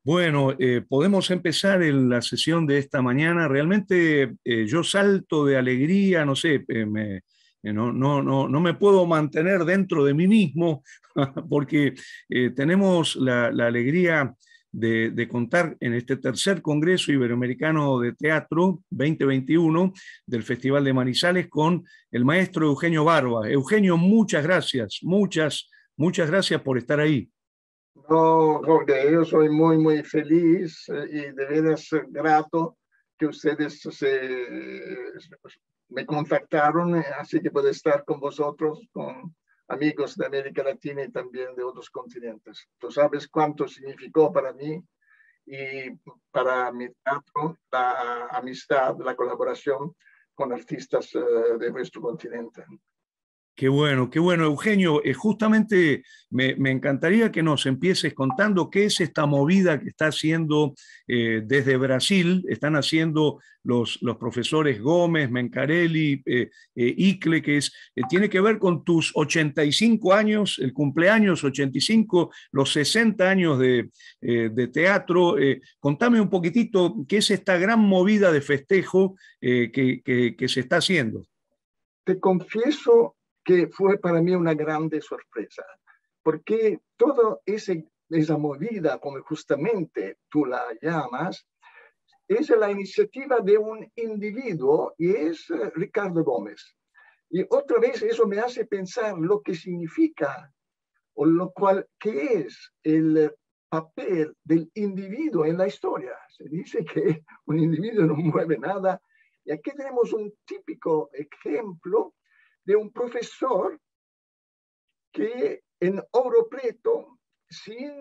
Bueno, podemos empezar la sesión de esta mañana. Realmente yo salto de alegría, no sé, no me puedo mantener dentro de mí mismo porque tenemos la alegría de contar en este tercer Congreso Iberoamericano de Teatro 2021 del Festival de Manizales con el maestro Eugenio Barba. Eugenio, muchas gracias, muchas gracias por estar ahí. No, Jorge, yo soy muy feliz y de veras grato que ustedes me contactaron, así que puedo estar con vosotros, con amigos de América Latina y también de otros continentes. Tú sabes cuánto significó para mí y para mi teatro la amistad, la colaboración con artistas de nuestro continente. Qué bueno, Eugenio. Justamente me encantaría que nos empieces contando qué es esta movida que está haciendo desde Brasil, están haciendo los profesores Gómez, Mencarelli, Icle, tiene que ver con tus 85 años, el cumpleaños 85, los 60 años de teatro. Contame un poquitito qué es esta gran movida de festejo que se está haciendo. Te confieso que fue para mí una grande sorpresa, porque toda esa movida, como justamente tú la llamas, es la iniciativa de un individuo y es Ricardo Gómez. Y otra vez eso me hace pensar lo que significa o lo cual que es el papel del individuo en la historia. Se dice que un individuo no mueve nada y aquí tenemos un típico ejemplo de un profesor que en oro preto, sin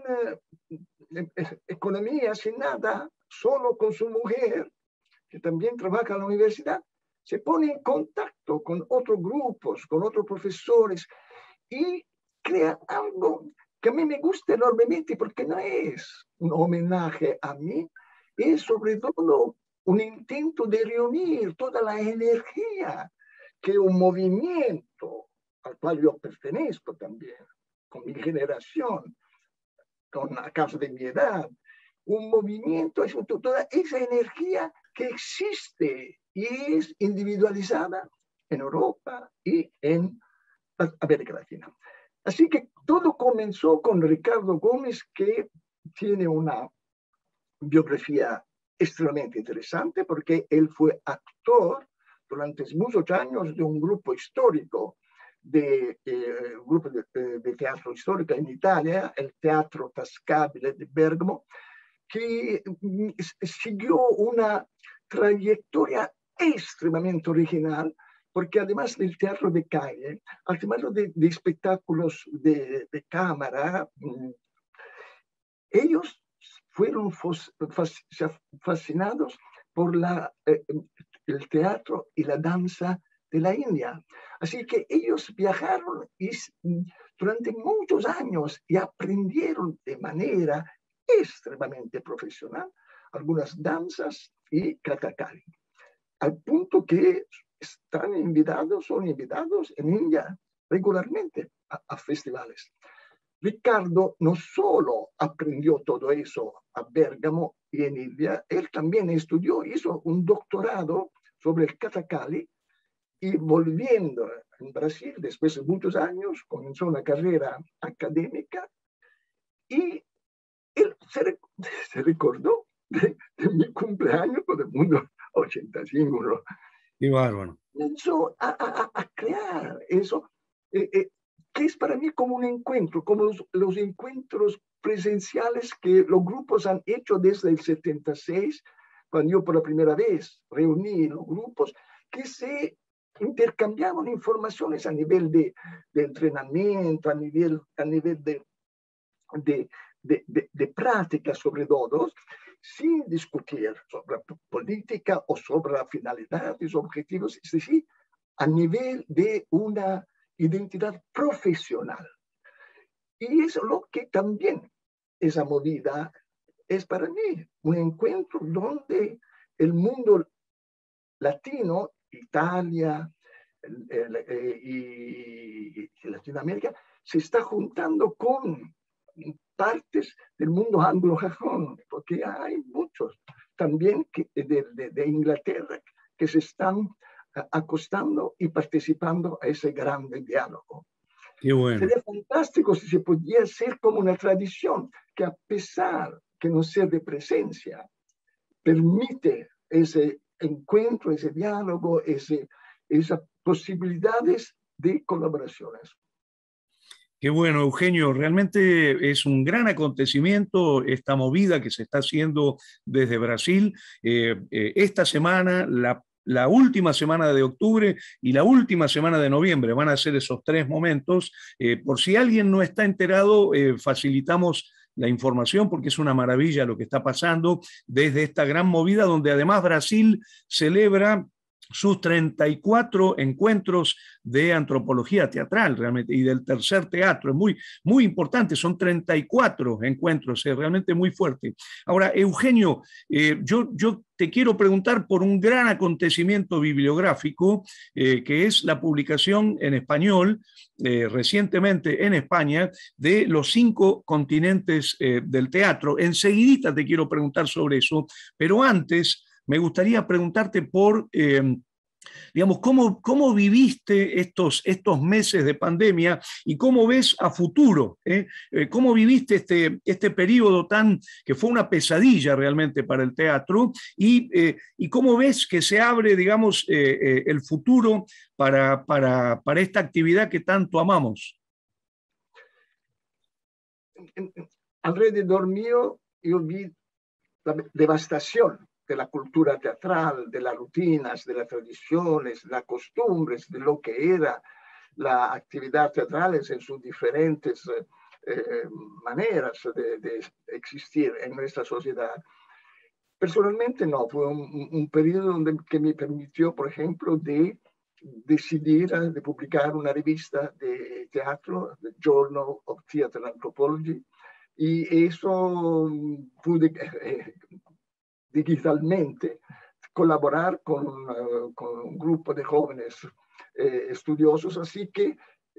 economía, sin nada, solo con su mujer, que también trabaja en la universidad, se pone en contacto con otros grupos, con otros profesores y crea algo que a mí me gusta enormemente porque no es un homenaje a mí, es sobre todo un intento de reunir toda la energía que un movimiento al cual yo pertenezco también, con mi generación, a causa de mi edad, un movimiento, es toda esa energía que existe y es individualizada en Europa y en América Latina. Así que todo comenzó con Ricardo Gómez, que tiene una biografía extremadamente interesante porque él fue actor durante muchos años de un grupo histórico de teatro histórico en Italia, el Teatro Tascabile de Bergamo, que siguió una trayectoria extremadamente original, porque además del teatro de calle, además de espectáculos de cámara, ellos fueron fascinados por el teatro y la danza de la India. Así que ellos viajaron durante muchos años y aprendieron de manera extremadamente profesional algunas danzas y kathakali, al punto que son invitados en India regularmente a festivales. Ricardo no solo aprendió todo eso a Bergamo y en India, él también hizo un doctorado sobre el kathakali y volviendo en Brasil, después de muchos años, comenzó una carrera académica y él se recordó de mi cumpleaños, todo el mundo 85, ¿no? Qué bárbaro. Comenzó a crear eso, que es para mí como un encuentro, como los encuentros presenciales que los grupos han hecho desde el 76, cuando yo por la primera vez reuní los grupos, que se intercambiaban informaciones a nivel de entrenamiento, a nivel de práctica sobre todo, sin discutir sobre política o sobre la finalidad y sus objetivos, es decir, a nivel de una identidad profesional. Y es lo que también esa movida es para mí, un encuentro donde el mundo latino, Italia y Latinoamérica, se está juntando con partes del mundo anglosajón, porque hay muchos también de Inglaterra que se están acostando y participando a ese gran diálogo. Qué bueno. Sería fantástico si se pudiera ser como una tradición que, a pesar que no sea de presencia, permite ese encuentro, ese diálogo, esas posibilidades de colaboraciones. Qué bueno, Eugenio, realmente es un gran acontecimiento esta movida que se está haciendo desde Brasil. Esta semana, la última semana de octubre y la última semana de noviembre van a ser esos tres momentos. Por si alguien no está enterado, facilitamos la información porque es una maravilla lo que está pasando desde esta gran movida donde además Brasil celebra sus 34 encuentros de antropología teatral realmente y del tercer teatro. Es muy, muy importante, son 34 encuentros, es realmente muy fuerte. Ahora, Eugenio, yo te quiero preguntar por un gran acontecimiento bibliográfico que es la publicación en español recientemente en España de los 5 continentes del teatro. Enseguidita te quiero preguntar sobre eso, pero antes me gustaría preguntarte por, digamos, cómo viviste estos meses de pandemia y cómo ves a futuro, cómo viviste este periodo que fue una pesadilla realmente para el teatro y cómo ves que se abre, digamos, el futuro para esta actividad que tanto amamos. Alrededor mío yo vi la devastación de la cultura teatral, de las rutinas, de las tradiciones, las costumbres, de lo que era la actividad teatral en sus diferentes maneras de existir en nuestra sociedad. Personalmente no, fue un periodo que me permitió, por ejemplo, de decidir de publicar una revista de teatro, The Journal of Theatre Anthropology, y eso pude digitalmente colaborar con un grupo de jóvenes estudiosos, así que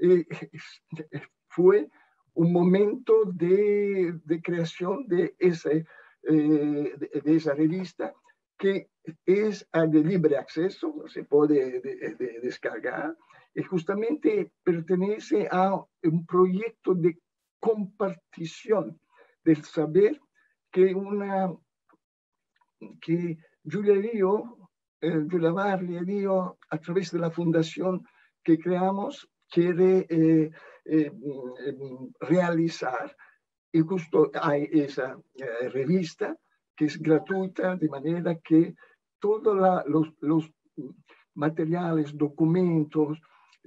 fue un momento de creación de esa revista que es de libre acceso, se puede descargar, y justamente pertenece a un proyecto de compartición del saber que Giulia Varli e io, attraverso la fundación que creamos, quiere realizar. Y justo hay esa revista que es gratuita, de manera que todos los materiales, documentos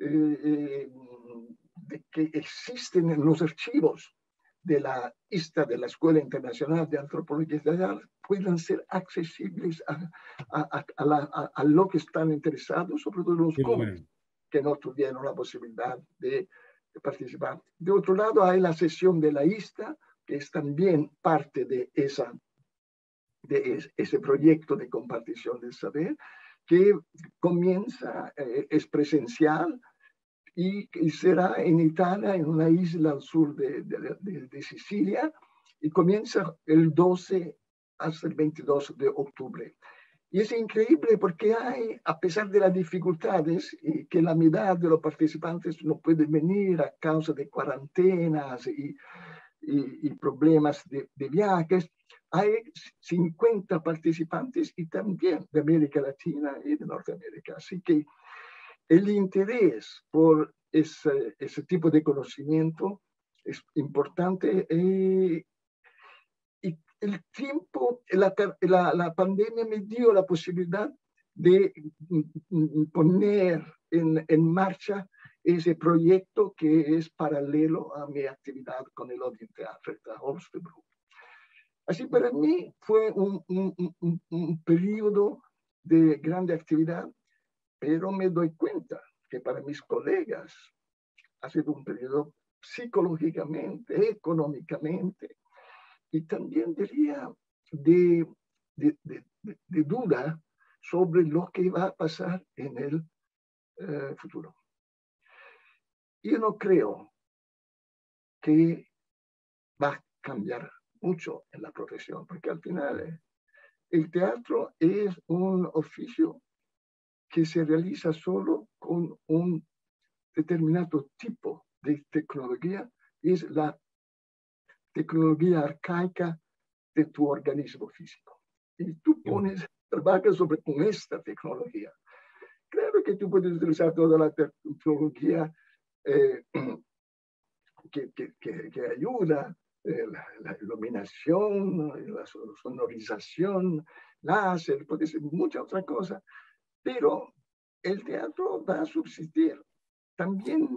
que existen en los archivos de la ISTA, de la Escuela Internacional de Antropología Social, puedan ser accesibles a lo que están interesados, sobre todo los jóvenes que no tuvieron la posibilidad de participar. De otro lado, hay la sesión de la ISTA, que es también parte de ese proyecto de compartición del saber, que comienza, es presencial, y será en Italia, en una isla al sur de Sicilia, y comienza el 12 hasta el 22 de octubre. Y es increíble porque hay, a pesar de las dificultades, y que la mitad de los participantes no pueden venir a causa de cuarentenas y problemas de viajes, hay 50 participantes y también de América Latina y de Norteamérica. Así que el interés por ese tipo de conocimiento es importante. Y el tiempo, la pandemia me dio la posibilidad de poner en marcha ese proyecto que es paralelo a mi actividad con el Odeon Theater de Holstebro. Así para mí fue un periodo de grande actividad, pero me doy cuenta que para mis colegas ha sido un periodo psicológicamente, económicamente, y también diría de duda sobre lo que va a pasar en el futuro. Yo no creo que va a cambiar mucho en la profesión, porque al final el teatro es un oficio que se realiza solo con un determinado tipo de tecnología, es la tecnología arcaica de tu organismo físico. Y tú trabajas con esta tecnología. Claro que tú puedes utilizar toda la tecnología que ayuda, la iluminación, la sonorización, láser, puede ser mucha otra cosa, pero el teatro va a subsistir también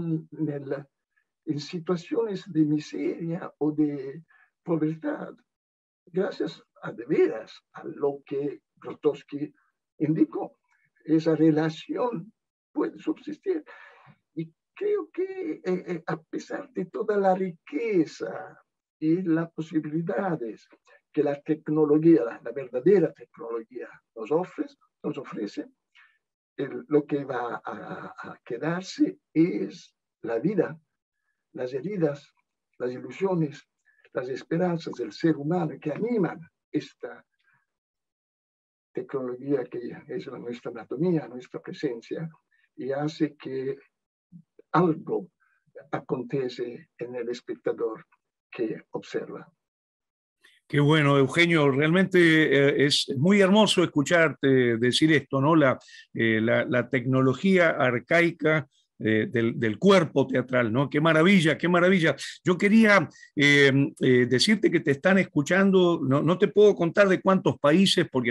en situaciones de miseria o de pobreza, gracias a de veras a lo que Grotowski indicó. Esa relación puede subsistir. Y creo que a pesar de toda la riqueza y las posibilidades que la tecnología, la verdadera tecnología nos ofrece, lo que va a quedarse es la vida, las heridas, las ilusiones, las esperanzas del ser humano que animan esta tecnología que es nuestra anatomía, nuestra presencia, y hace que algo acontece en el espectador que observa. Qué bueno, Eugenio, realmente es muy hermoso escucharte decir esto, ¿no? La tecnología arcaica del cuerpo teatral, ¿no? Qué maravilla, qué maravilla. Yo quería decirte que te están escuchando, no te puedo contar de cuántos países, porque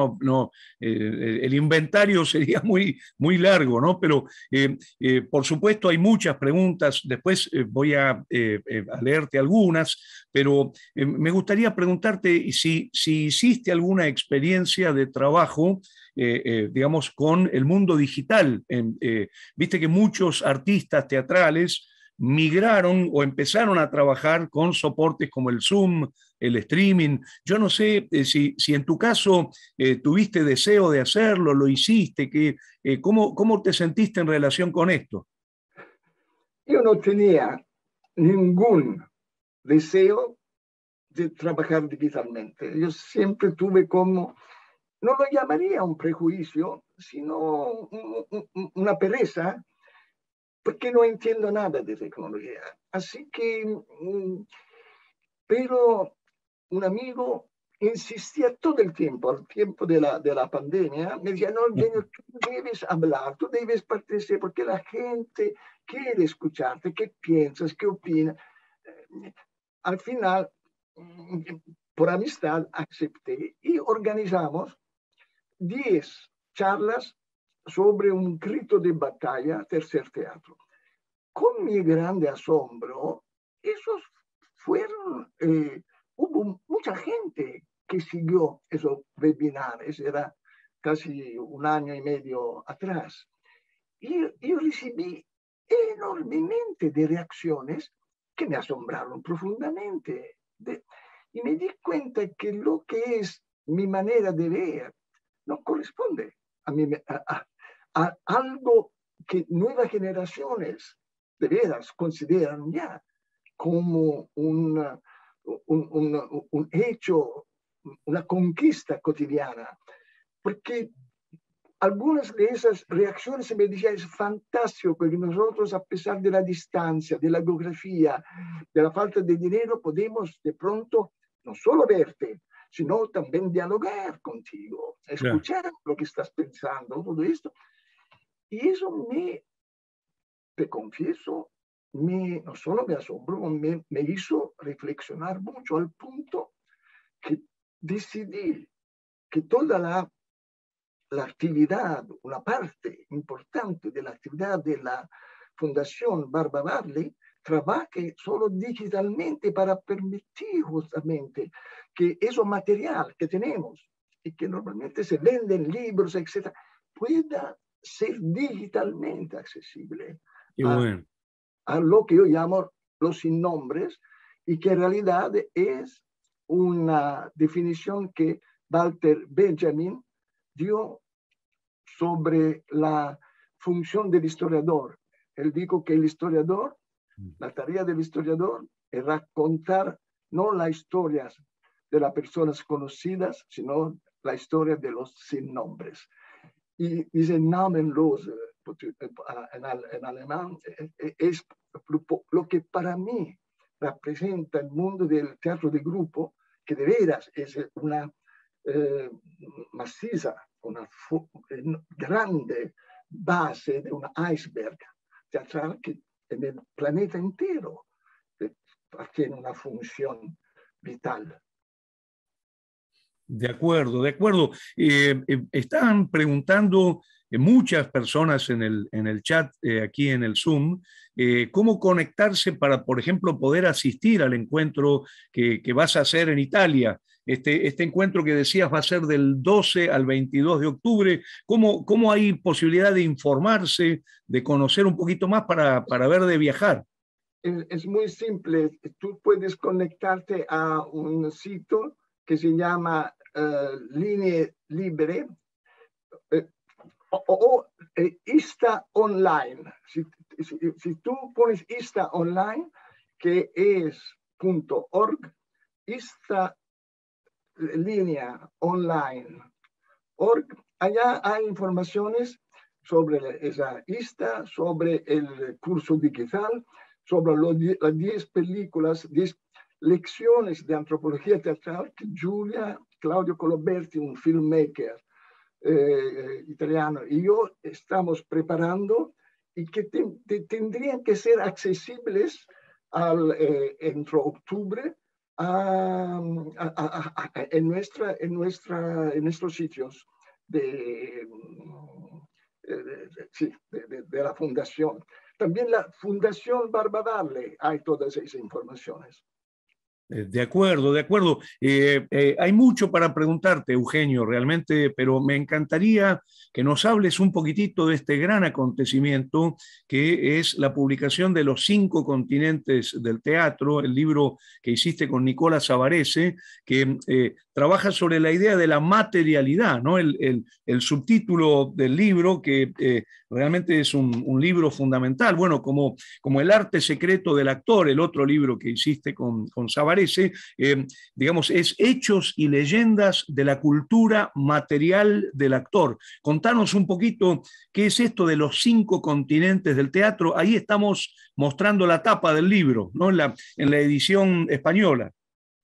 el inventario sería muy largo, ¿no? Pero por supuesto hay muchas preguntas, después voy a leerte algunas, pero me gustaría preguntarte si hiciste alguna experiencia de trabajo, digamos, con el mundo digital. Viste que muchos artistas teatrales migraron o empezaron a trabajar con soportes como el Zoom, el streaming. Yo no sé si en tu caso tuviste deseo de hacerlo, lo hiciste, ¿cómo te sentiste en relación con esto? Yo no tenía ningún deseo de trabajar digitalmente. Yo siempre tuve como, no lo llamaría un prejuicio, sino una pereza, porque no entiendo nada de tecnología. Así que, pero un amigo insistía todo el tiempo, al tiempo de la pandemia, me decía, no, Eugenio, tú debes hablar, tú debes participar, porque la gente quiere escucharte, qué piensas, qué opinas. Al final, por amistad, acepté y organizamos 10 charlas sobre un grito de batalla, tercer teatro. Con mi grande asombro, esos fueron, hubo mucha gente que siguió esos webinares, era casi un año y medio atrás. Y yo recibí enormemente de reacciones que me asombraron profundamente. Y me di cuenta que lo que es mi manera de ver no corresponde a algo que nuevas generaciones de veras consideran ya como un hecho, una conquista cotidiana. Porque algunas de esas reacciones se me decían, es fantástico, porque nosotros, a pesar de la distancia, de la geografía, de la falta de dinero, podemos de pronto no solo verte, sino también dialogar contigo, escuchar lo que estás pensando, todo esto. Y eso te confieso, no solo me asombró, me hizo reflexionar mucho al punto que decidí que toda la actividad, una parte importante de la actividad de la Fundación Barba Barley, trabaje solo digitalmente para permitir justamente que ese material que tenemos y que normalmente se venden libros, etc., pueda ser digitalmente accesible Bueno. a lo que yo llamo los sin nombres y que en realidad es una definición que Walter Benjamin dio sobre la función del historiador. Él dijo que el historiador, la tarea del historiador es raccontar no las historias de las personas conocidas, sino la historia de los sin nombres. Y dice namenlose en alemán, es lo que para mí representa el mundo del teatro de grupo, que de veras es una maciza, una grande base de un iceberg teatral que en el planeta entero tiene una función vital. De acuerdo, de acuerdo. Están preguntando muchas personas en el chat, aquí en el Zoom, cómo conectarse para, por ejemplo, poder asistir al encuentro que vas a hacer en Italia. Este encuentro que decías va a ser del 12 al 22 de octubre. ¿Cómo hay posibilidad de informarse, de conocer un poquito más para ver de viajar? Es muy simple. Tú puedes conectarte a un sitio que se llama Línea Libre o ISTA Online. Si tú pones ISTA Online, que es .org, ISTA Línea Online org, allá hay informaciones sobre esa ISTA, sobre el curso digital, sobre las 10 películas, 10 lecciones de antropología teatral que Giulia Claudio Coloberti, un filmmaker italiano, y yo estamos preparando y que tendrían que ser accesibles entre octubre en nuestros sitios de la fundación. También la Fundación Barbadale hay todas esas informaciones. De acuerdo, de acuerdo. Hay mucho para preguntarte, Eugenio, realmente, pero me encantaría que nos hables un poquitito de este gran acontecimiento que es la publicación de Los 5 continentes del teatro, el libro que hiciste con Nicola Savarese, que trabaja sobre la idea de la materialidad, ¿no? El subtítulo del libro, que realmente es un libro fundamental, bueno, como El arte secreto del actor, el otro libro que hiciste con Savarese, digamos, es hechos y leyendas de la cultura material del actor. Contanos un poquito qué es esto de los 5 continentes del teatro. Ahí estamos mostrando la tapa del libro, ¿no? En la edición española.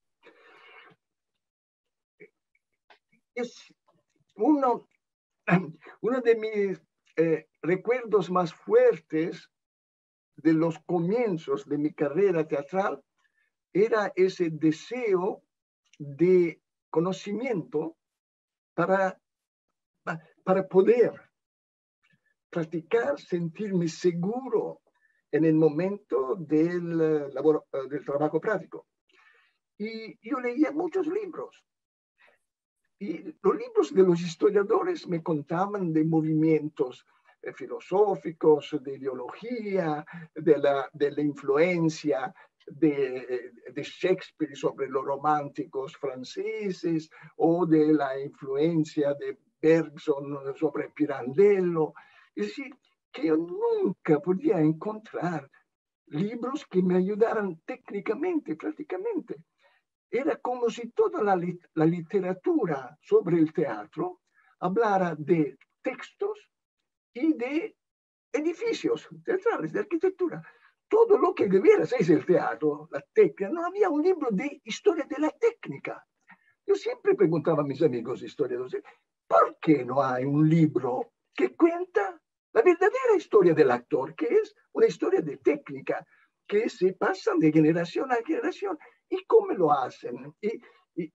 Es uno de mis recuerdos más fuertes de los comienzos de mi carrera teatral era ese deseo de conocimiento para poder practicar, sentirme seguro en el momento del trabajo práctico. Y yo leía muchos libros. Y los libros de los historiadores me contaban de movimientos filosóficos, de ideología, de la influencia de Shakespeare sobre los románticos franceses o de la influencia de Bergson sobre Pirandello. Es decir, que yo nunca podía encontrar libros que me ayudaran técnicamente, prácticamente. Era como si toda la literatura sobre el teatro hablara de textos y de edificios teatrales, de arquitectura. Todo lo que debiera ser el teatro, la técnica, no había un libro de historia de la técnica. Yo siempre preguntaba a mis amigos historiadores, ¿por qué no hay un libro que cuenta la verdadera historia del actor, que es una historia de técnica, que se pasa de generación a generación? ¿Y cómo lo hacen? Y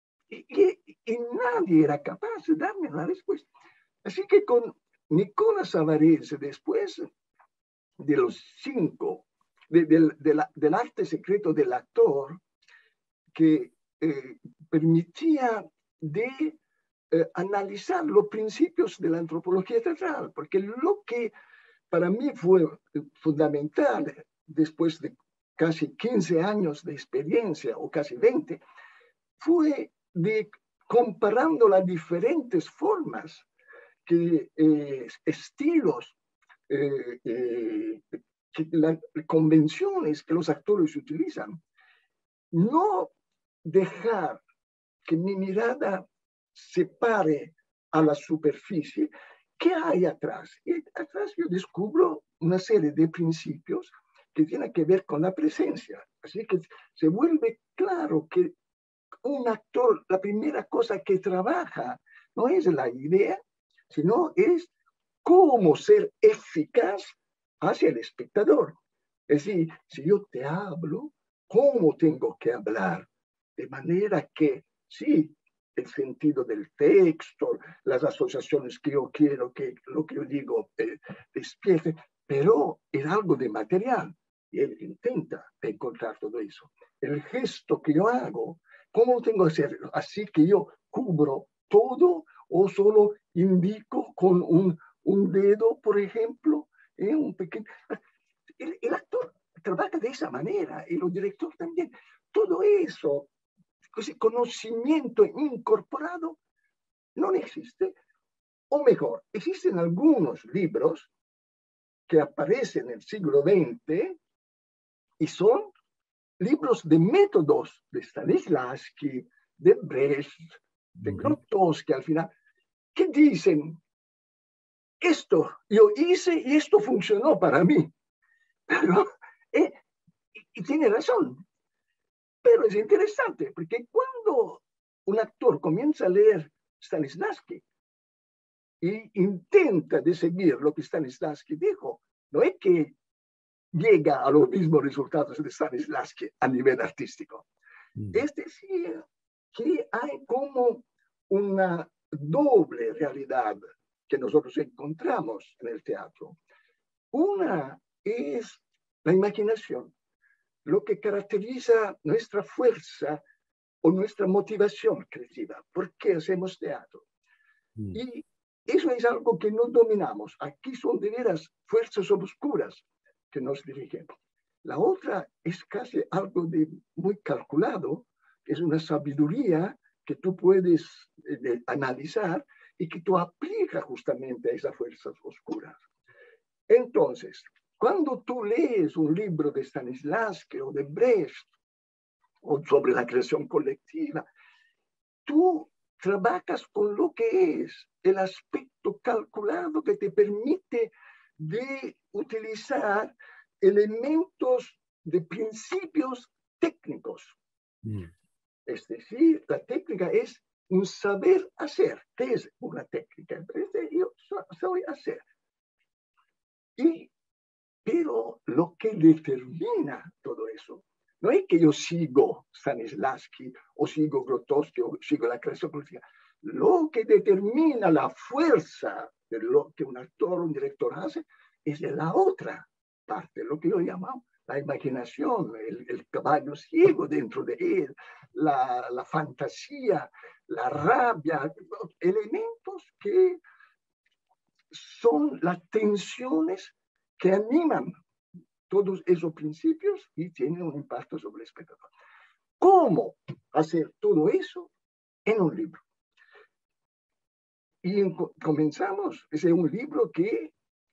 nadie era capaz de darme la respuesta. Así que con Nicola Savarese, después de los 5, del arte secreto del actor, que permitía de analizar los principios de la antropología teatral, porque lo que para mí fue fundamental después de casi 15 años de experiencia, o casi 20, fue de comparando las diferentes formas, estilos las convenciones que los actores utilizan. No dejar que mi mirada se pare a la superficie. ¿Qué hay atrás? Y atrás yo descubro una serie de principios que tienen que ver con la presencia. Así que se vuelve claro que un actor, la primera cosa que trabaja no es la idea, sino es cómo ser eficaz hacia el espectador. Es decir, si yo te hablo, ¿cómo tengo que hablar? De manera que, sí, el sentido del texto, las asociaciones que yo quiero que lo que yo digo despierte, pero es algo de material. Y él intenta encontrar todo eso. El gesto que yo hago, ¿cómo tengo que hacerlo? Así que yo cubro todo o solo indico con un dedo, por ejemplo, un pequeño... El actor trabaja de esa manera y los directores también. Todo eso, ese conocimiento incorporado, no existe. O mejor, existen algunos libros que aparecen en el siglo XX y son libros de métodos de Stanislavski, de Brecht, de Grotowski al final, que dicen, esto yo hice y esto funcionó para mí. Pero, y tiene razón. Pero es interesante, porque cuando un actor comienza a leer Stanislavski y intenta de seguir lo que Stanislavski dijo, no es que llega a los mismos resultados de Stanislavski a nivel artístico. Es decir, que hay como una doble realidad que nosotros encontramos en el teatro. Una es la imaginación, lo que caracteriza nuestra fuerza o nuestra motivación creativa. ¿Por qué hacemos teatro? Y eso es algo que no dominamos. Aquí son de veras fuerzas oscuras que nos dirigen. La otra es casi algo de muy calculado, es una sabiduría que tú puedes analizar y que tú aplicas justamente a esas fuerzas oscuras. Entonces, cuando tú lees un libro de Stanislavski o de Brecht o sobre la creación colectiva, tú trabajas con lo que es el aspecto calculado que te permite de utilizar elementos de principios técnicos. Es decir, la técnica es un saber hacer. ¿Qué es una técnica? Yo soy hacer. Pero lo que determina todo eso no es que yo sigo Stanislavski o sigo Grotowski o sigo la creación política. Lo que determina la fuerza de lo que un actor o un director hace es de la otra parte, lo que yo llamo la imaginación, el caballo ciego dentro de él, la fantasía, la rabia, elementos que son las tensiones que animan todos esos principios y tienen un impacto sobre el espectador. ¿Cómo hacer todo eso en un libro? Y comenzamos, es un libro que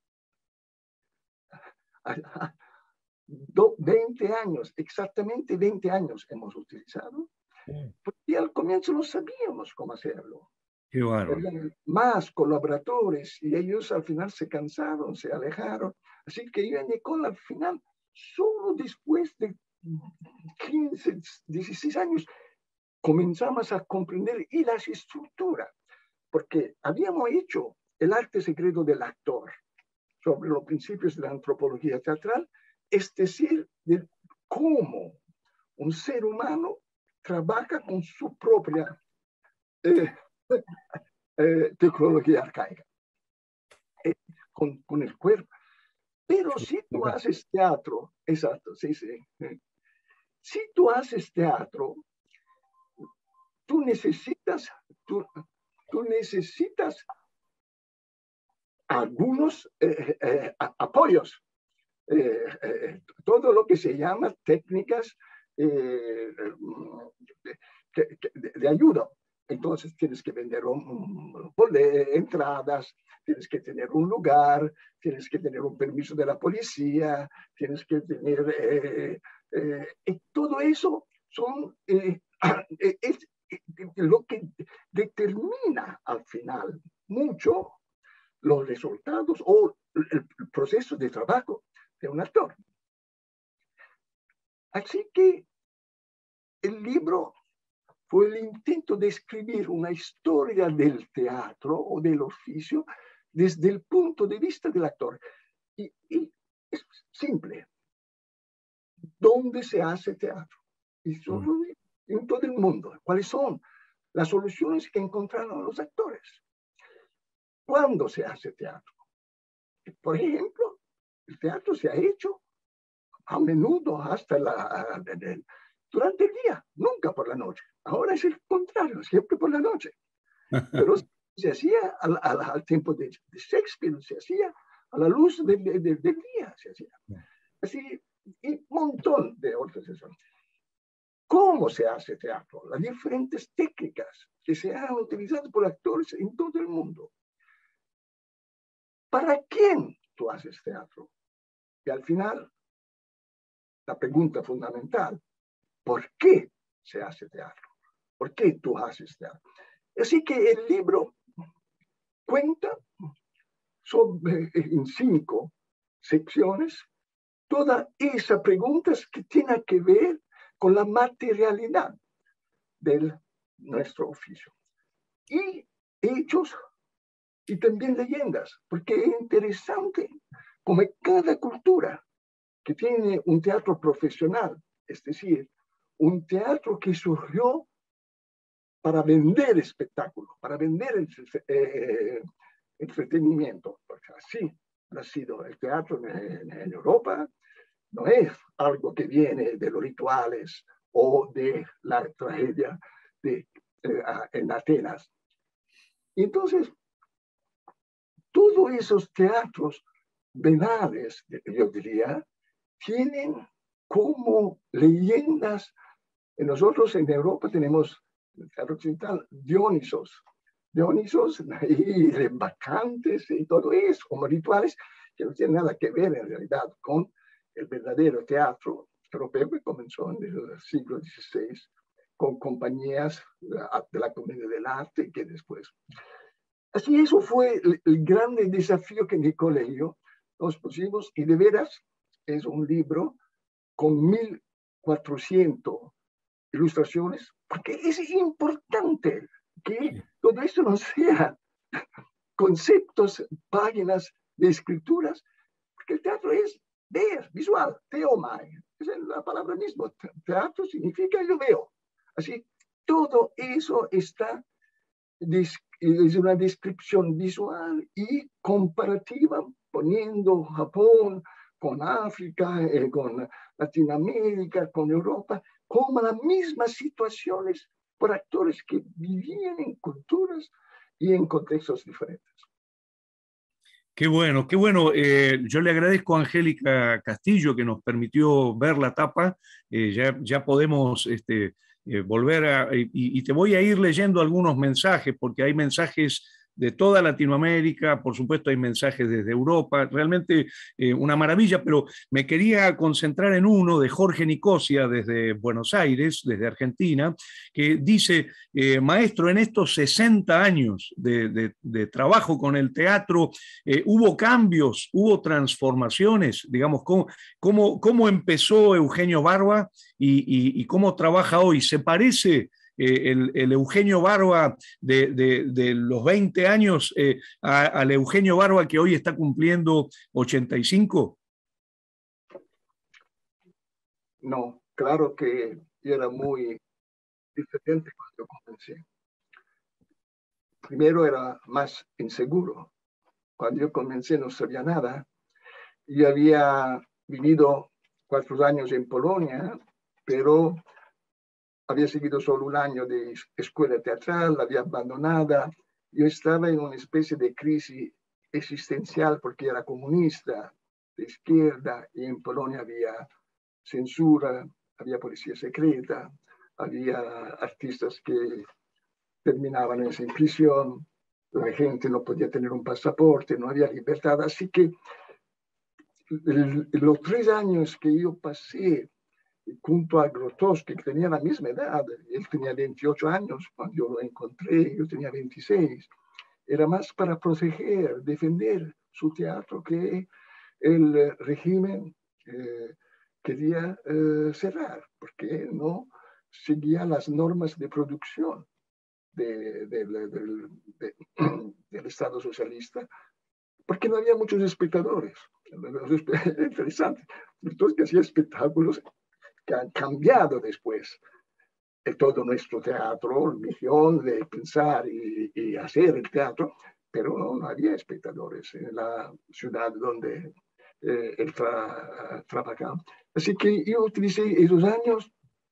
20 años, exactamente 20 años hemos utilizado, porque al comienzo no sabíamos cómo hacerlo. Qué bárbaro. Habían más colaboradores y ellos al final se cansaron, se alejaron. Así que yo en Nicole al final, solo después de 15, 16 años, comenzamos a comprender y las estructuras, porque habíamos hecho el arte secreto del actor sobre los principios de la antropología teatral, es decir, de cómo un ser humano trabaja con su propia tecnología arcaica, con el cuerpo. Pero si tú haces teatro, exacto, sí, sí. Si tú haces teatro, tú necesitas algunos apoyos, todo lo que se llama técnicas de ayuda. Entonces tienes que vender entradas, tienes que tener un lugar, tienes que tener un permiso de la policía, tienes que tener... y todo eso son, es lo que determina al final mucho los resultados o el proceso de trabajo de un actor. Así que el libro fue el intento de escribir una historia del teatro o del oficio desde el punto de vista del actor. Y es simple. ¿Dónde se hace teatro? Y solo en todo el mundo. ¿Cuáles son las soluciones que encontraron los actores? ¿Cuándo se hace teatro? Por ejemplo, el teatro se ha hecho a menudo hasta durante el día, nunca por la noche. Ahora es el contrario, siempre por la noche. Pero se hacía al tiempo de Shakespeare, se hacía a la luz del día, se hacía. Así, y un montón de otras cosas. ¿Cómo se hace teatro? Las diferentes técnicas que se han utilizado por actores en todo el mundo. ¿Para quién tú haces teatro? Y al final, la pregunta fundamental, ¿por qué se hace teatro? ¿Por qué tú haces teatro? Así que el libro cuenta en 5 secciones todas esas preguntas que tienen que ver con la materialidad de nuestro oficio. Y hechos y también leyendas, porque es interesante como cada cultura que tiene un teatro profesional, es decir, un teatro que surgió para vender espectáculo, para vender entretenimiento, porque así ha sido el teatro en Europa. No es algo que viene de los rituales o de la tragedia en Atenas. Y entonces, todos esos teatros venales, yo diría, tienen como leyendas. Nosotros en Europa tenemos el teatro occidental Dionisos y bacantes y todo eso, como rituales que no tienen nada que ver en realidad con el verdadero teatro europeo que comenzó en el siglo XVI con compañías de la comedia del arte que después. Así eso fue el gran desafío que en mi colegio nos pusimos, y de veras es un libro con 1400 ilustraciones, porque es importante que todo esto no sea conceptos, páginas de escrituras, porque el teatro es ver, visual, teomai, es la palabra misma. Teatro significa yo veo. Así, todo eso está, es una descripción visual y comparativa, poniendo Japón con África, con Latinoamérica, con Europa, como las mismas situaciones por actores que vivían en culturas y en contextos diferentes. Qué bueno, qué bueno. Yo le agradezco a Angélica Castillo que nos permitió ver la tapa. Ya podemos volver y te voy a ir leyendo algunos mensajes, porque hay mensajes de toda Latinoamérica, por supuesto hay mensajes desde Europa, realmente una maravilla, pero me quería concentrar en uno de Jorge Nicosia desde Buenos Aires, desde Argentina, que dice, maestro, en estos 60 años de trabajo con el teatro, hubo cambios, hubo transformaciones, digamos, cómo empezó Eugenio Barba y cómo trabaja hoy. ¿Se parece el Eugenio Barba de los 20 años al Eugenio Barba que hoy está cumpliendo 85? No, claro que yo era muy diferente cuando comencé. Primero era más inseguro. Cuando yo comencé no sabía nada. Yo había vivido 4 años en Polonia, pero había seguido solo un año de escuela teatral, la había abandonada. Yo estaba en una especie de crisis existencial porque era comunista, de izquierda, y en Polonia había censura, había policía secreta, había artistas que terminaban en prisión, la gente no podía tener un pasaporte, no había libertad. Así que los 3 años que yo pasé junto a Grotowski, que tenía la misma edad, él tenía 28 años cuando yo lo encontré, yo tenía 26, era más para proteger, defender su teatro que el régimen quería cerrar, porque no seguía las normas de producción del Estado socialista, porque no había muchos espectadores. Interesante. Entonces, que hacía espectáculos que han cambiado después de todo nuestro teatro, la visión de pensar y hacer el teatro, pero no había espectadores en la ciudad donde él trabajaba. Así que yo utilicé esos años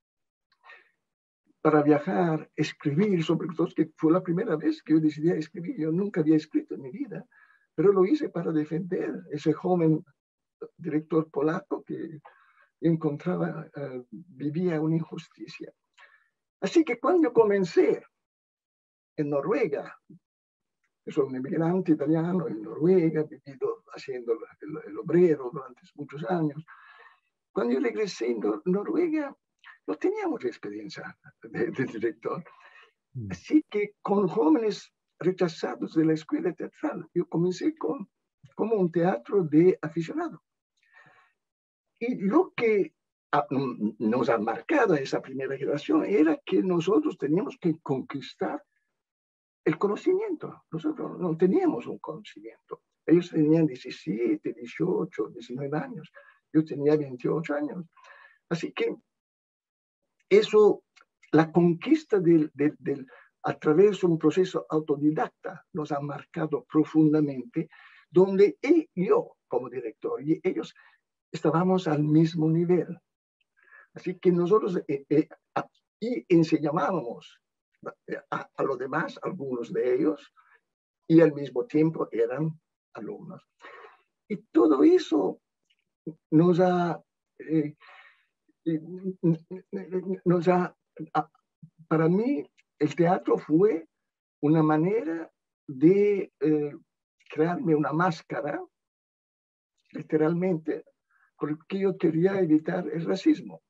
para viajar, escribir, sobre todo, que fue la primera vez que yo decidí escribir. Yo nunca había escrito en mi vida, pero lo hice para defender ese joven director polaco que encontraba, vivía una injusticia. Así que cuando yo comencé en Noruega, soy un inmigrante italiano en Noruega, vivido haciendo el obrero durante muchos años. Cuando yo regresé en Noruega, no teníamos experiencia de director. Así que con jóvenes rechazados de la escuela teatral, yo comencé como un teatro de aficionado. Y lo que nos ha marcado esa primera generación era que nosotros teníamos que conquistar el conocimiento. Nosotros no teníamos un conocimiento. Ellos tenían 17, 18, 19 años. Yo tenía 28 años. Así que eso, la conquista a través de un proceso autodidacta nos ha marcado profundamente, donde yo como director y ellos estábamos al mismo nivel. Así que nosotros y enseñábamos a los demás, algunos de ellos, y al mismo tiempo eran alumnos. Y todo eso nos ha, para mí, el teatro fue una manera de crearme una máscara, literalmente, porque yo quería evitar el racismo.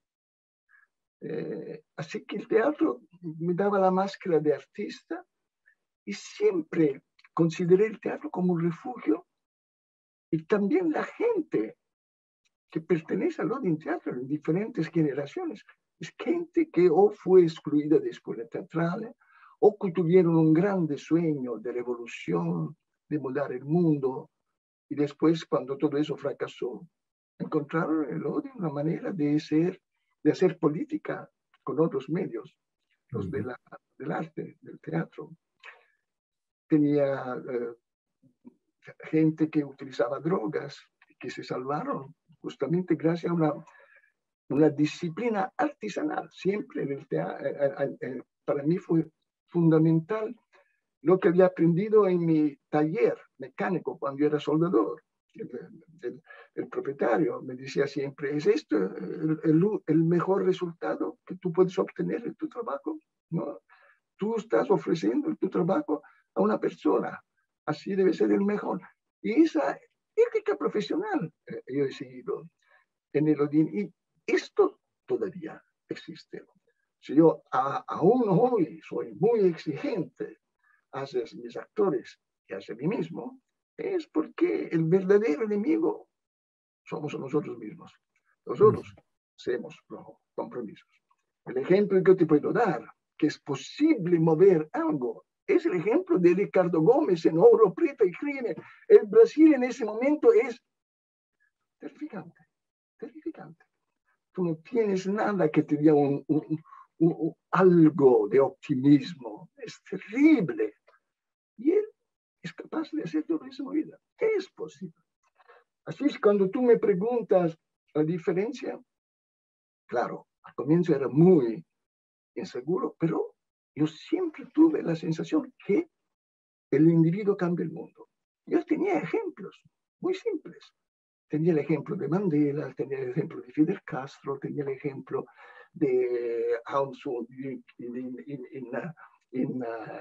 Así que el teatro me daba la máscara de artista y siempre consideré el teatro como un refugio, y también la gente que pertenece al Odin Teatro en diferentes generaciones es gente que o fue excluida de escuela teatrales o que tuvieron un grande sueño de revolución, de mudar el mundo, y después, cuando todo eso fracasó, encontraron en el Odin una manera de hacer política con otros medios, los del arte, del teatro. Tenía gente que utilizaba drogas, que se salvaron justamente gracias a una disciplina artesanal. Siempre en el teatro, para mí fue fundamental lo que había aprendido en mi taller mecánico cuando yo era soldador. El propietario me decía siempre, ¿es esto el mejor resultado que tú puedes obtener en tu trabajo? ¿No? Tú estás ofreciendo tu trabajo a una persona, así debe ser el mejor. Y esa ética profesional yo he seguido en el Odin, y esto todavía existe. Si yo aún hoy soy muy exigente hacia mis actores y hacia mí mismo, es porque el verdadero enemigo somos nosotros mismos. Nosotros hacemos los compromisos. El ejemplo que te puedo dar, que es posible mover algo, es el ejemplo de Ricardo Gómez en Ouro Preto y Crimen. El Brasil en ese momento es terrificante, terrificante. Tú no tienes nada que te dé algo de optimismo. Es terrible. Y él es capaz de hacer todo eso en su vida. Es posible. Así es, cuando tú me preguntas la diferencia, claro, al comienzo era muy inseguro, pero yo siempre tuve la sensación que el individuo cambia el mundo. Yo tenía ejemplos muy simples. Tenía el ejemplo de Mandela, tenía el ejemplo de Fidel Castro, tenía el ejemplo de Aung San Suu Kyi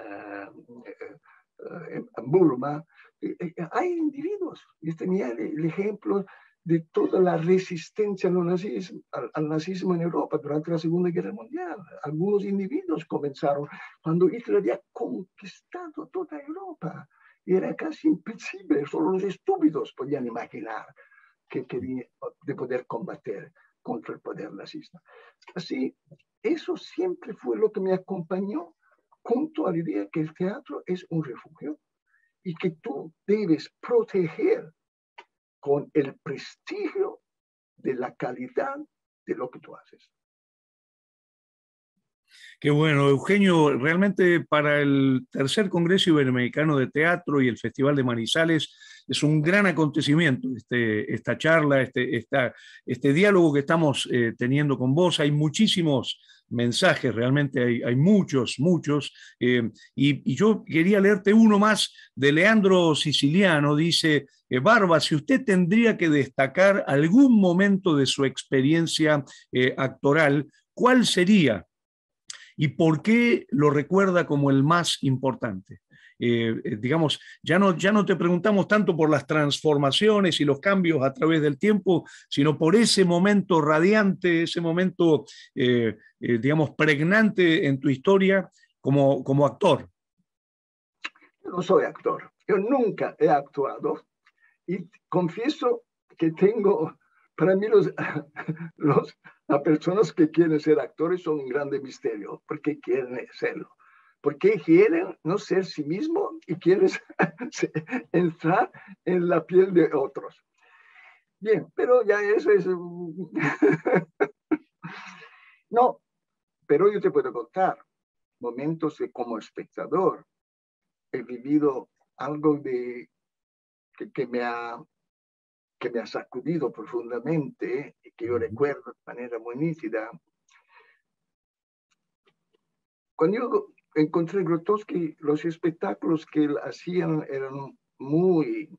Burma, hay individuos. Yo tenía el ejemplo de toda la resistencia al nazismo en Europa durante la Segunda Guerra Mundial. Algunos individuos comenzaron cuando Hitler había conquistado toda Europa. Y era casi imposible, solo los estúpidos podían imaginar de poder combatir contra el poder nazista. Así, eso siempre fue lo que me acompañó junto a la idea que el teatro es un refugio y que tú debes proteger con el prestigio de la calidad de lo que tú haces. Qué bueno, Eugenio, realmente para el tercer Congreso Iberoamericano de Teatro y el Festival de Manizales es un gran acontecimiento esta charla, este diálogo que estamos teniendo con vos. Hay muchísimos mensajes, realmente hay muchos, y yo quería leerte uno más de Leandro Siciliano. Dice, Barba, si usted tendría que destacar algún momento de su experiencia actoral, ¿cuál sería? ¿Y por qué lo recuerda como el más importante? Digamos, ya no te preguntamos tanto por las transformaciones y los cambios a través del tiempo, sino por ese momento radiante, ese momento, digamos, pregnante en tu historia como actor. Yo no soy actor, yo nunca he actuado y confieso que tengo, para mí las personas que quieren ser actores son un grande misterio. ¿Por qué quieren serlo? ¿Por qué quieren no ser sí mismo y quieren entrar en la piel de otros? Bien, pero ya eso es... No, pero yo te puedo contar momentos de como espectador. He vivido algo que me ha sacudido profundamente y que yo recuerdo de manera muy nítida. Cuando yo encontré Grotowski, los espectáculos que él hacían eran muy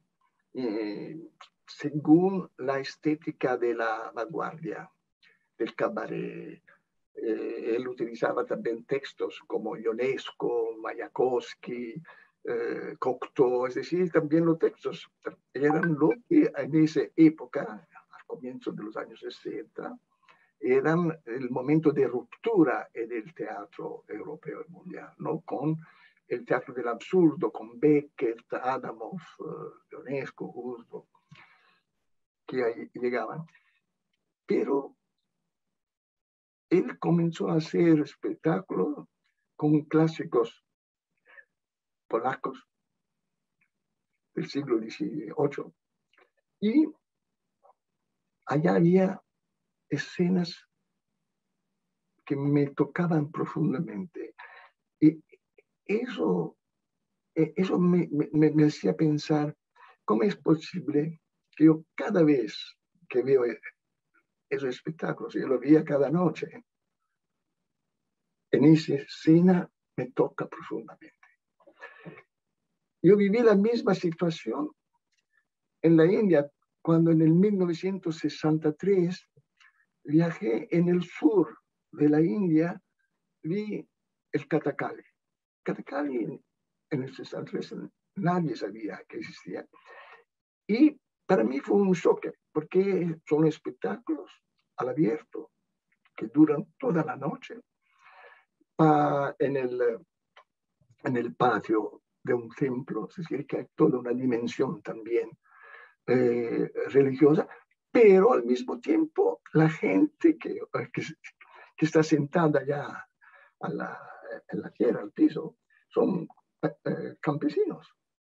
según la estética de la vanguardia, del cabaret. Él utilizaba también textos como Ionesco, Mayakovsky, Cocteau, es decir, también los textos eran lo que en esa época, al comienzo de los años 60, eran el momento de ruptura en el teatro europeo y mundial, ¿no? Con el teatro del absurdo, con Beckett, Adamov, Ionesco, Guzbo, que ahí llegaban. Pero él comenzó a hacer espectáculos con clásicos polacos del siglo XVIII. Y allá había escenas que me tocaban profundamente. Y eso me hacía pensar, ¿cómo es posible que yo cada vez que veo esos espectáculos, yo lo veía cada noche, en esa escena me toca profundamente? Yo viví la misma situación en la India, cuando en el 1963 viajé en el sur de la India, vi el Kathakali. Kathakali en el 63 nadie sabía que existía. Y para mí fue un choque, porque son espectáculos al abierto, que duran toda la noche, en el patio de un templo, es decir, que hay toda una dimensión también religiosa, pero al mismo tiempo la gente que está sentada ya en la tierra, al piso, son campesinos.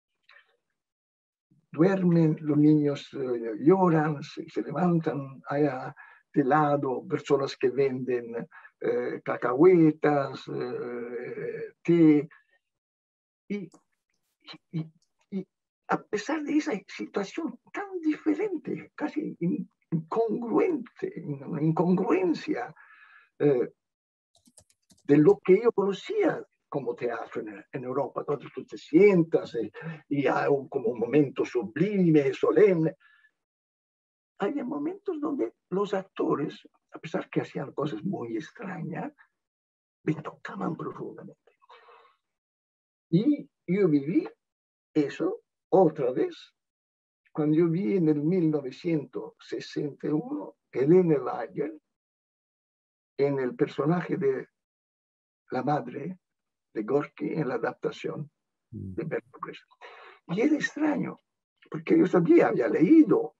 Duermen, los niños lloran, se levantan allá de lado, personas que venden cacahuetas, té, y a pesar de esa situación tan diferente, casi incongruente, una incongruencia de lo que yo conocía como teatro en Europa, donde tú te sientas y hay como un momento sublime, solemne. Había momentos donde los actores, a pesar que hacían cosas muy extrañas, me tocaban profundamente. Y yo viví eso, otra vez, cuando yo vi en el 1961 Helene Weigel en el personaje de la madre de Gorky en la adaptación de Bertolt Brecht. Y era extraño, porque yo sabía, había leído,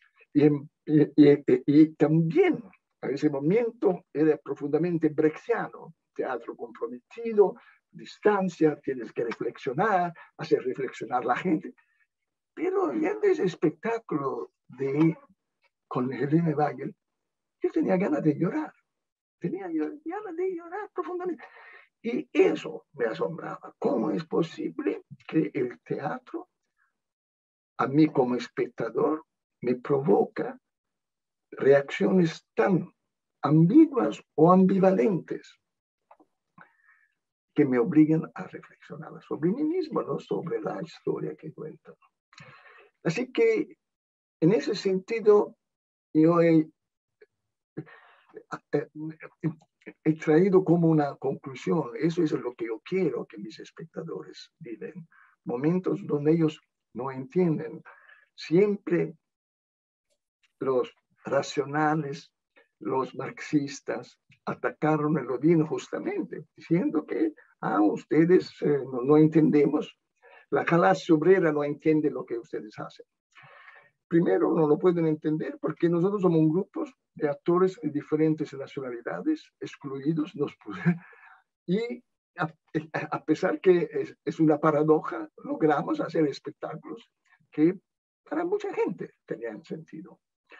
y también a ese momento era profundamente brechtiano, teatro comprometido, distancia, tienes que reflexionar, hacer reflexionar a la gente. Pero viendo ese espectáculo con Helene Weigel, yo tenía ganas de llorar. Tenía ganas de llorar profundamente. Y eso me asombraba. ¿Cómo es posible que el teatro, a mí como espectador, me provoca reacciones tan ambiguas o ambivalentes que me obligan a reflexionar sobre mí mismo, no sobre la historia que cuento? Así que, en ese sentido, yo he traído como una conclusión, eso es lo que yo quiero que mis espectadores viven, momentos donde ellos no entienden. Siempre los racionales, los marxistas, atacaron el Odín justamente, diciendo que ustedes no entendemos, la clase obrera no entiende lo que ustedes hacen. Primero, no lo pueden entender porque nosotros somos un grupo de actores de diferentes nacionalidades, excluidos, y a pesar que es una paradoja, logramos hacer espectáculos que para mucha gente tenían sentido.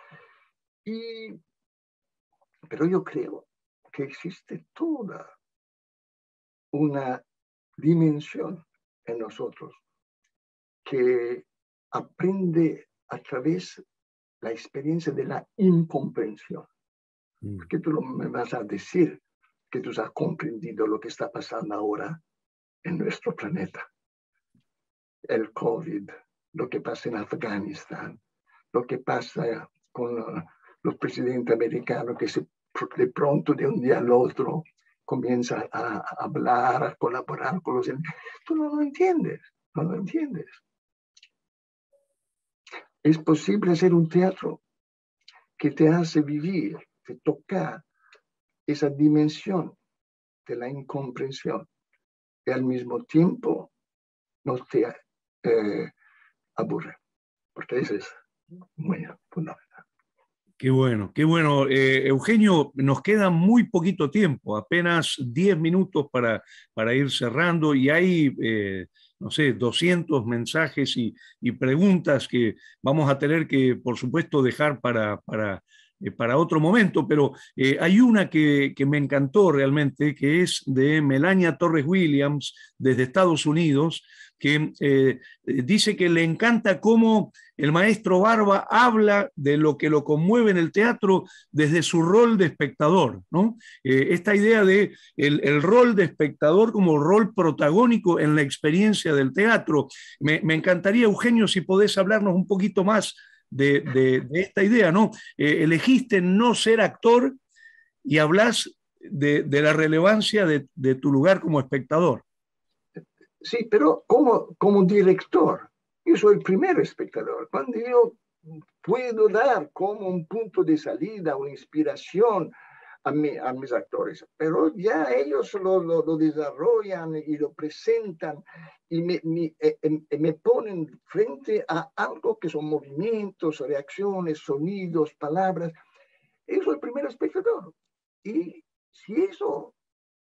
Pero yo creo que existe toda una dimensión en nosotros que aprende a través de la experiencia de la incomprensión. Porque tú no me vas a decir que tú has comprendido lo que está pasando ahora en nuestro planeta. El COVID, lo que pasa en Afganistán, lo que pasa con los presidentes americanos que de pronto de un día al otro comienzan a hablar, a colaborar con los... Tú no lo entiendes, no lo entiendes. Es posible hacer un teatro que te hace vivir, te toca esa dimensión de la incomprensión y al mismo tiempo no te aburre, porque eso es muy fundamental. Qué bueno, qué bueno. Eugenio, nos queda muy poquito tiempo, apenas 10 minutos para ir cerrando y hay, no sé, 200 mensajes y preguntas que vamos a tener que, por supuesto, dejar para otro momento, pero hay una que me encantó realmente, que es de Melania Torres Williams, desde Estados Unidos, que dice que le encanta cómo el maestro Barba habla de lo que lo conmueve en el teatro desde su rol de espectador, ¿no? Esta idea de el rol de espectador como rol protagónico en la experiencia del teatro. Me encantaría, Eugenio, si podés hablarnos un poquito más de esta idea, ¿no? Elegiste no ser actor y hablas de la relevancia de tu lugar como espectador. Sí, pero como director, yo soy el primer espectador. Cuando yo puedo dar como un punto de salida o inspiración a mis actores, pero ya ellos lo desarrollan y lo presentan y me ponen frente a algo que son movimientos, reacciones, sonidos, palabras. Yo soy el primer espectador. Y si eso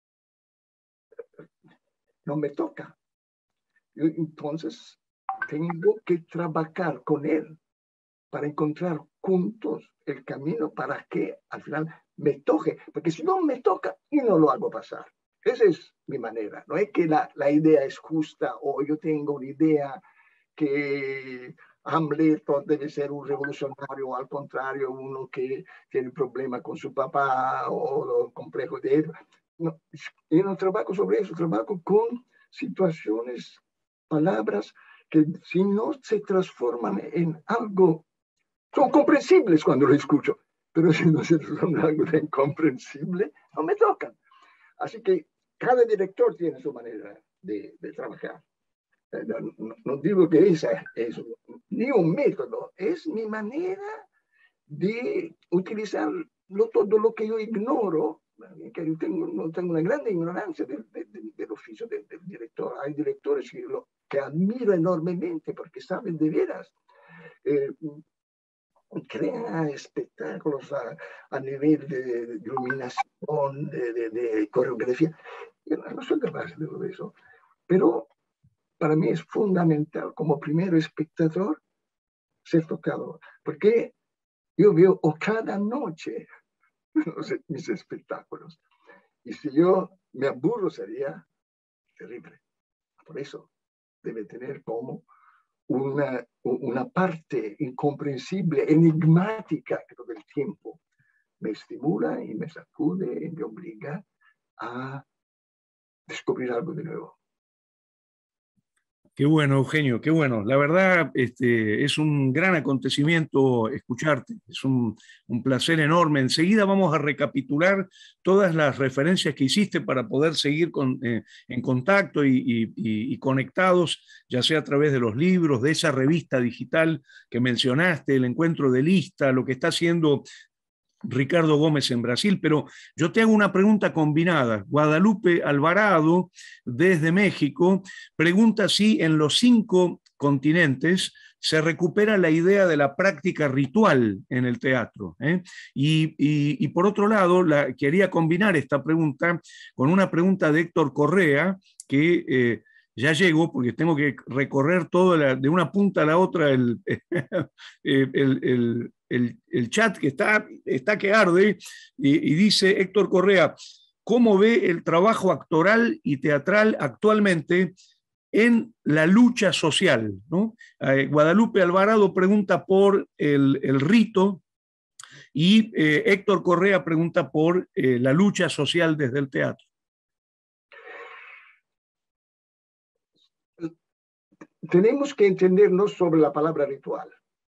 no me toca, entonces tengo que trabajar con él para encontrar juntos el camino para que al final me toque, porque si no me toca, yo no lo hago pasar. Esa es mi manera. No es que la idea es justa o yo tengo una idea que Hamlet debe ser un revolucionario, o al contrario, uno que tiene problemas con su papá o los complejos de él. No, yo no trabajo sobre eso, trabajo con situaciones, palabras que si no se transforman en algo, son comprensibles cuando lo escucho, pero si no se transforman en algo de incomprensible, no me tocan. Así que cada director tiene su manera de trabajar. No digo que esa es ni un método, es mi manera de utilizar todo lo que yo ignoro, que yo no tengo una gran ignorancia del oficio del director. Hay directores que admiro enormemente porque saben de veras. Crea espectáculos a nivel de iluminación, de coreografía. Yo no soy capaz de todo eso, pero para mí es fundamental como primer espectador ser tocado, porque yo veo cada noche mis espectáculos, y si yo me aburro sería terrible. Por eso debe tener como una parte incomprensible, enigmática, que todo el tiempo me estimula y me sacude y me obliga a descubrir algo de nuevo. Qué bueno, Eugenio, qué bueno. La verdad, es un gran acontecimiento escucharte. Es un placer enorme. Enseguida vamos a recapitular todas las referencias que hiciste para poder seguir en contacto y conectados, ya sea a través de los libros, de esa revista digital que mencionaste, el encuentro de lista, lo que está haciendo Ricardo Gómez en Brasil, pero yo te hago una pregunta combinada. Guadalupe Alvarado, desde México, pregunta si en los 5 continentes se recupera la idea de la práctica ritual en el teatro. Y por otro lado, quería combinar esta pregunta con una pregunta de Héctor Correa, que ya llego porque tengo que recorrer todo de una punta a la otra el chat que está que arde, y dice Héctor Correa: ¿cómo ve el trabajo actoral y teatral actualmente en la lucha social? ¿No? Guadalupe Alvarado pregunta por el rito, y Héctor Correa pregunta por la lucha social desde el teatro. Tenemos que entendernos sobre la palabra ritual.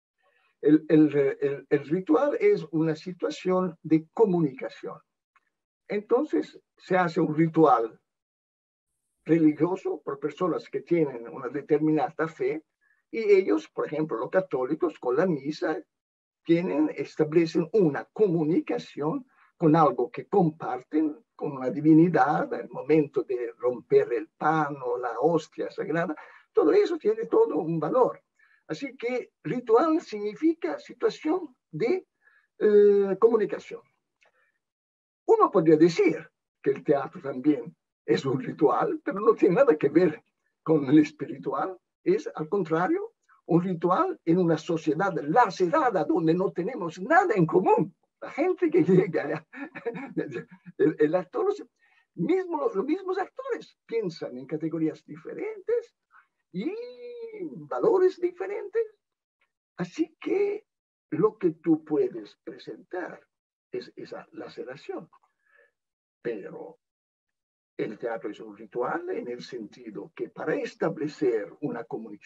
El ritual es una situación de comunicación. Entonces se hace un ritual religioso por personas que tienen una determinada fe, y ellos, por ejemplo, los católicos, con la misa, establecen una comunicación con algo que comparten, con una divinidad, al momento de romper el pan o la hostia sagrada. Todo eso tiene todo un valor. Así que ritual significa situación de comunicación. Uno podría decir que el teatro también es un ritual, pero no tiene nada que ver con el espiritual. Es, al contrario, un ritual en una sociedad lacerada donde no tenemos nada en común. La gente que llega, el actor, los mismos actores piensan en categorías diferentes y valores diferentes. Así que lo que tú puedes presentar es esa laceración. Pero el teatro es un ritual en el sentido que para establecer una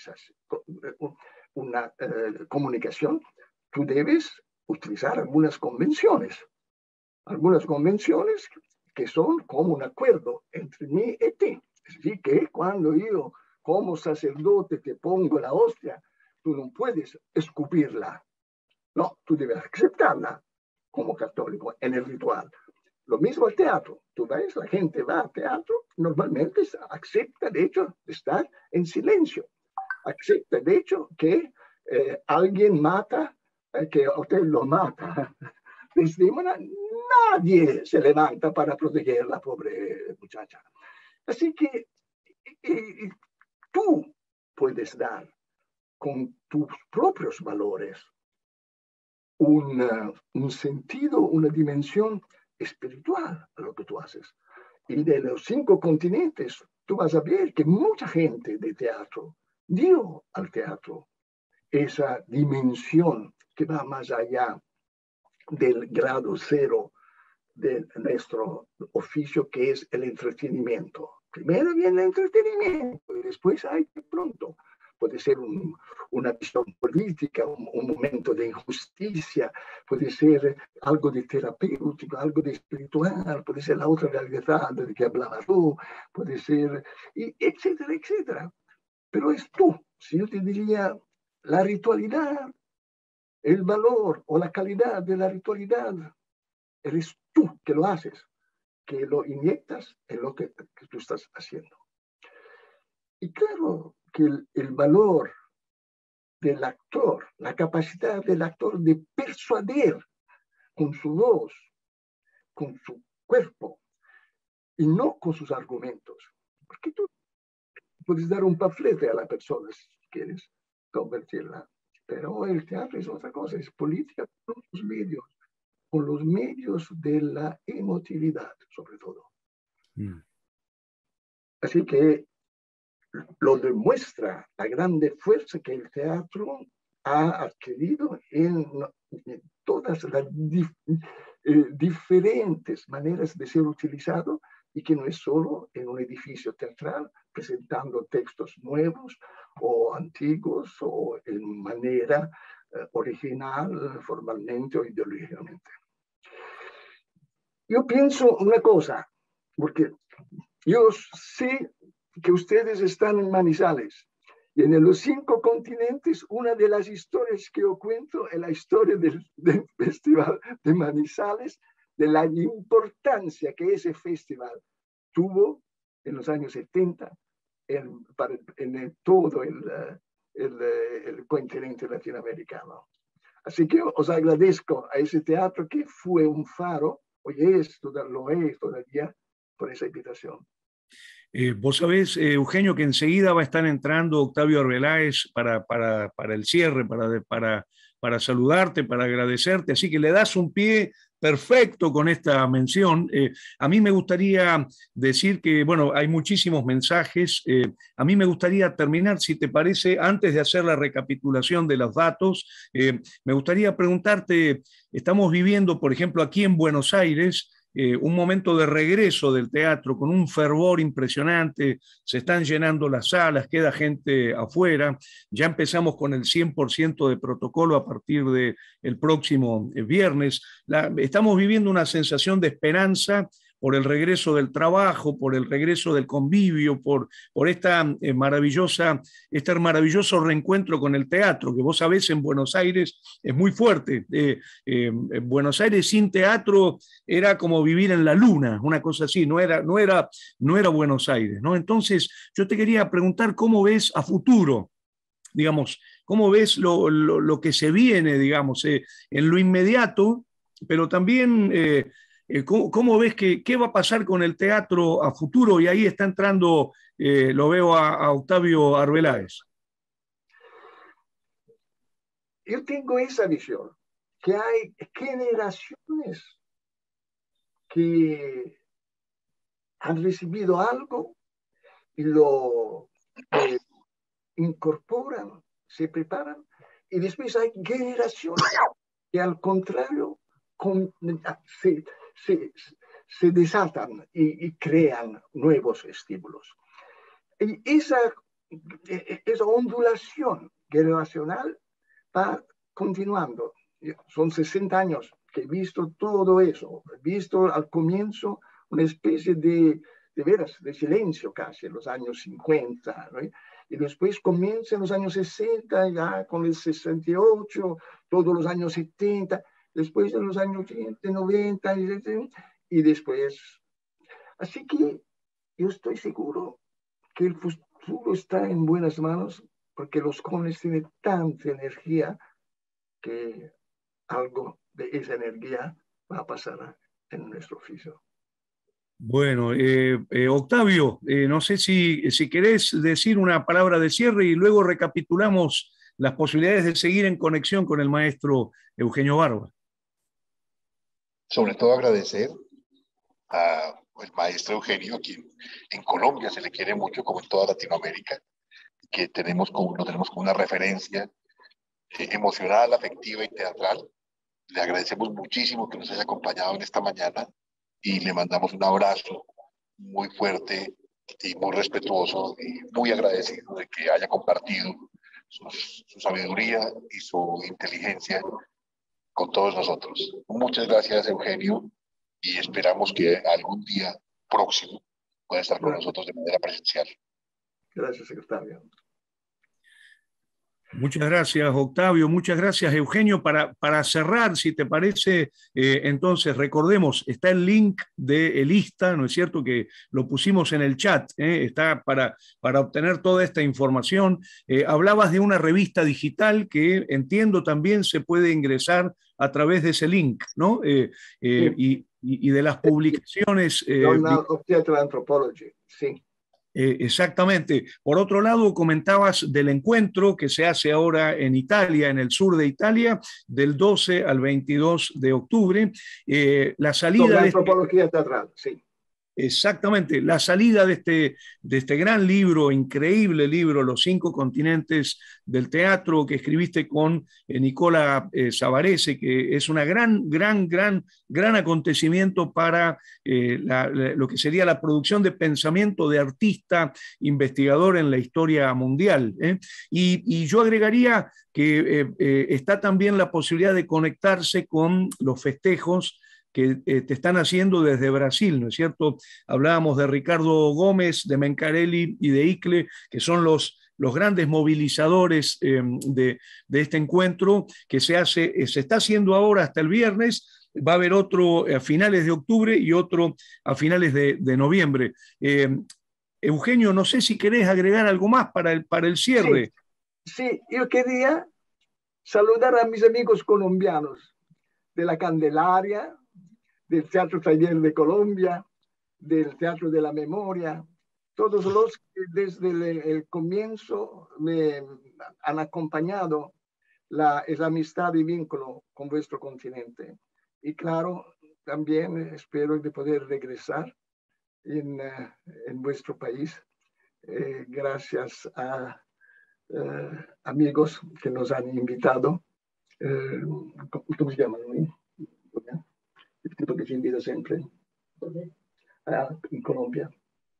comunicación, tú debes utilizar algunas convenciones que son como un acuerdo entre mí y ti. Es decir, que cuando yo como sacerdote te pongo la hostia, tú no puedes escupirla. No, tú debes aceptarla como católico en el ritual. Lo mismo el teatro. Tú ves, la gente va al teatro, normalmente acepta el hecho de estar en silencio. Acepta el hecho que alguien mata, que usted lo mata. Nadie se levanta para proteger a la pobre muchacha. Así que tú puedes dar con tus propios valores un sentido, una dimensión espiritual a lo que tú haces. Y de los 5 continentes, tú vas a ver que mucha gente de teatro dio al teatro esa dimensión que va más allá del grado 0 de nuestro oficio, que es el entretenimiento. Primero viene el entretenimiento y después hay de pronto. Puede ser una visión política, un momento de injusticia, puede ser algo de terapéutico, algo de espiritual, puede ser la otra realidad de que hablabas tú, puede ser, y etcétera, etcétera. pero es tú. Si yo te diría la ritualidad, el valor o la calidad de la ritualidad, eres tú que lo haces, que lo inyectas en lo que tú estás haciendo. Y claro que el valor del actor, la capacidad del actor de persuadir con su voz, con su cuerpo, y no con sus argumentos. Porque tú puedes dar un panfleto a la persona si quieres convertirla. Pero el teatro es otra cosa, es política con los medios de la emotividad, sobre todo. Así que lo demuestra la grande fuerza que el teatro ha adquirido en todas las diferentes maneras de ser utilizado, y que no es solo en un edificio teatral presentando textos nuevos o antiguos o en manera original, formalmente o ideológicamente. Yo pienso una cosa, porque yo sé que ustedes están en Manizales, y en los 5 continentes, una de las historias que yo cuento es la historia del Festival de Manizales, de la importancia que ese festival tuvo en los años 70 en todo el continente latinoamericano. Así que os agradezco a ese teatro que fue un faro, hoy lo es todavía, por esa invitación. Vos sabés, Eugenio, que enseguida va a estar entrando Octavio Arbeláez para el cierre, para saludarte, para agradecerte, así que le das un pie perfecto con esta mención. A mí me gustaría decir que, bueno, hay muchísimos mensajes. A mí me gustaría terminar, si te parece, antes de hacer la recapitulación de los datos, me gustaría preguntarte, estamos viviendo, por ejemplo, aquí en Buenos Aires, un momento de regreso del teatro con un fervor impresionante, se están llenando las salas, queda gente afuera, ya empezamos con el 100% de protocolo a partir del próximo viernes. Estamos viviendo una sensación de esperanza por el regreso del trabajo, por el regreso del convivio, por este maravilloso reencuentro con el teatro, que vos sabés en Buenos Aires es muy fuerte. En Buenos Aires sin teatro era como vivir en la luna, una cosa así, no era Buenos Aires, ¿no? Entonces, yo te quería preguntar cómo ves a futuro, digamos, cómo ves lo que se viene, digamos, en lo inmediato, pero también cómo ves qué va a pasar con el teatro a futuro, y ahí está entrando, lo veo a Octavio Arbeláez. Yo tengo esa visión, que hay generaciones que han recibido algo y lo incorporan, se preparan, y después hay generaciones que al contrario se desatan y crean nuevos estímulos. Y esa ondulación generacional va continuando. Son 60 años que he visto todo eso, he visto al comienzo una especie de veras, de silencio casi, en los años 50, ¿no? Y después comienza en los años 60, ya con el 68, todos los años 70, después en los años 80, 90, y después. Así que yo estoy seguro que el futuro está en buenas manos, porque los jóvenes tienen tanta energía que algo de esa energía va a pasar en nuestro oficio. Bueno, Octavio, no sé si querés decir una palabra de cierre y luego recapitulamos las posibilidades de seguir en conexión con el maestro Eugenio Barba. Sobre todo agradecer al maestro Eugenio, a quien en Colombia se le quiere mucho, como en toda Latinoamérica, que lo tenemos como una referencia emocional, afectiva y teatral. Le agradecemos muchísimo que nos haya acompañado en esta mañana y le mandamos un abrazo muy fuerte y muy respetuoso y muy agradecido de que haya compartido su sabiduría y su inteligencia con todos nosotros. Muchas gracias, Eugenio, y esperamos que algún día próximo pueda estar con nosotros de manera presencial. Gracias, secretario. Muchas gracias, Octavio. Muchas gracias, Eugenio. Para cerrar, si te parece, entonces recordemos, está el link de Elista, ¿no es cierto? Que lo pusimos en el chat, está para obtener toda esta información. Hablabas de una revista digital que entiendo también se puede ingresar a través de ese link, ¿no? Sí. Y de las publicaciones. Journal of Theatre Anthropology, sí. Exactamente. Por otro lado, comentabas del encuentro que se hace ahora en Italia, en el sur de Italia, del 12 al 22 de octubre. La Sobre salida de este, antropología teatral, sí. exactamente, la salida de este gran libro, increíble libro, Los cinco continentes del teatro, que escribiste con Nicola Savarese, que es una gran acontecimiento para lo que sería la producción de pensamiento de artista investigador en la historia mundial. Y yo agregaría que está también la posibilidad de conectarse con los festejos que te están haciendo desde Brasil, ¿no es cierto? Hablábamos de Ricardo Gómez, de Mencarelli y de Icle, que son los grandes movilizadores de este encuentro que se está haciendo ahora hasta el viernes. Va a haber otro a finales de octubre y otro a finales de noviembre. Eugenio, no sé si querés agregar algo más para el Sí, cierre. sí, yo quería saludar a mis amigos colombianos de la Candelaria, del Teatro Taller de Colombia, del Teatro de la Memoria, todos los que desde el comienzo me han acompañado la amistad y vínculo con vuestro continente. Y claro, también espero de poder regresar en vuestro país, gracias a amigos que nos han invitado. ¿Cómo se llaman? El tipo que se invita siempre en Colombia.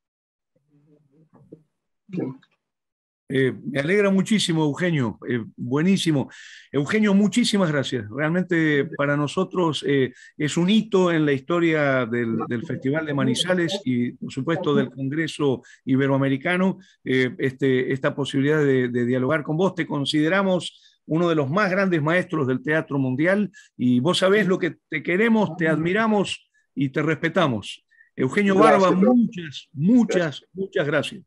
Sí. Me alegra muchísimo, Eugenio. Buenísimo. Eugenio, muchísimas gracias. Realmente para nosotros es un hito en la historia del Festival de Manizales y, por supuesto, del Congreso Iberoamericano, esta posibilidad de dialogar con vos. Te consideramos uno de los más grandes maestros del teatro mundial y vos sabés lo que te queremos, te admiramos y te respetamos. Eugenio Barba, Gracias. muchas gracias.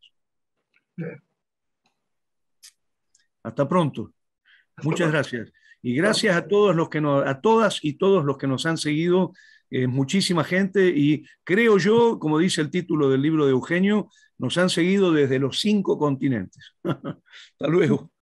Hasta pronto. Muchas gracias. Y gracias a todos los que a todas y todos los que nos han seguido, muchísima gente, y creo yo, como dice el título del libro de Eugenio, nos han seguido desde los 5 continentes. Hasta luego.